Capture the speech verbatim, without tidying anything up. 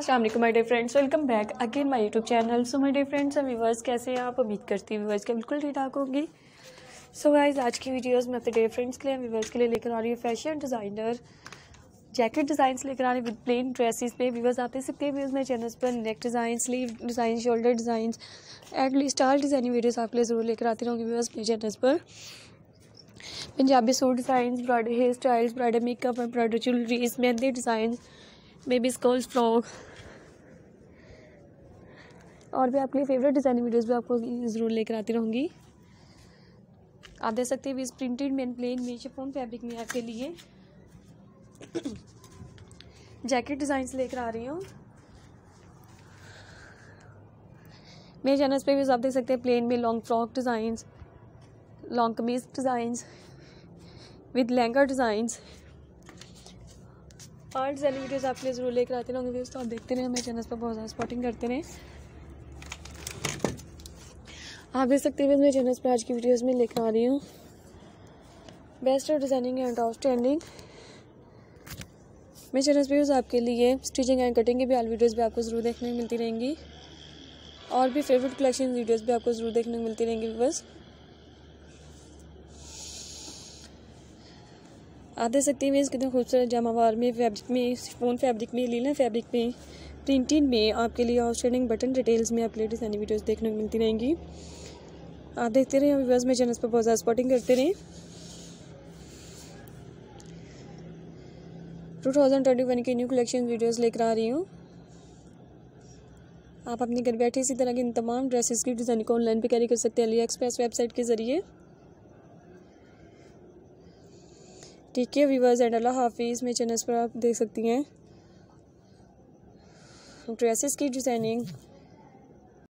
अस्सलाम वालेकुम my dear friends, welcome back again my YouTube channel. So my dear friends and viewers, कैसे हैं आप? उम्मीद करती हूँ व्यूअर्स के बिल्कुल ठीक ठाक होंगी। सो गाइस, आज की वीडियोस में अपने डियर फ्रेंड्स के लिए व्यूअर्स के लिए लेकर आ रही हूँ फैशन डिज़ाइनर जैकेट डिज़ाइंस लेकर आ रही हूँ विद प्लेन ड्रेसेस पे। व्यूअर्स आप देख सकते हैं व्यूअर्स मेरे चैनल पर neck design, sleeve design, shoulder design and style designing videos आपके लिए ज़रूर लेकर आती रहूँगी व्यूअर्स मेरे चैनल पर। Punjabi suit design, bridal hair styles, bridal makeup and bridal jewelleries, mehndi design, baby skirts, frock और भी आपके लिए फेवरेट डिज़ाइनिंग वीडियोस भी आपको ज़रूर लेकर आती रहूँगी। आप देख सकते हैं इस प्रिंटेड मेन प्लेन में शिफॉन फैब्रिक में आपके लिए जैकेट डिज़ाइंस लेकर आ रही हूँ। मेरे चैनल पे भी आप देख सकते हैं प्लेन में long frock designs, long kameez designs with lehenga designs और डिज़ाइनिंग वीडियोस आपके लिए ज़रूर लेकर आते रहूँगी। तो आप देखते रहें, मेरे चैनल पर बहुत ज़्यादा सपोर्टिंग करते रहें। आप देख सकते हैं मेरे चैनल पर आज की वीडियोस में लेकर आ रही हूँ बेस्ट डिज़ाइनिंग एंड आउटस्टैंडिंग। मेरे चैनल पर आपके लिए स्टिचिंग एंड कटिंग की भी आल वीडियोस भी आपको ज़रूर देखने को मिलती रहेंगी और भी फेवरेट कलेक्शन वीडियोस भी आपको ज़रूर देखने को मिलती रहेंगी। बस आप देख सकते हैं कितने खूबसूरत जामावार में फैब्रिक में शिफॉन फैब्रिक में लीलन फैब्रिक में प्रिंटेड में आपके लिए आउटस्टैंडिंग बटन डिटेल्स में आपके लिए डिज़ाइनिंग वीडियोस देखने को मिलती रहेंगी। आप देखते रहें, व्यूअर्स मेरे चैनल पर बहुत ज़्यादा सपोर्टिंग करते रहें। टू थाउजेंड ट्वेंटी वन की न्यू कलेक्शन वीडियोस लेकर आ रही हूँ। आप अपने घर बैठे इसी तरह की इन तमाम ड्रेसेस की डिज़ाइनिंग को ऑनलाइन पे कैरी कर सकते हैं अली एक्सप्रेस वेबसाइट के ज़रिए। ठीक है व्यूअर्स, एंड अल्लाह हाफिज़। मेरे चैनल पर आप देख सकती हैं ड्रेसेस की डिज़ाइनिंग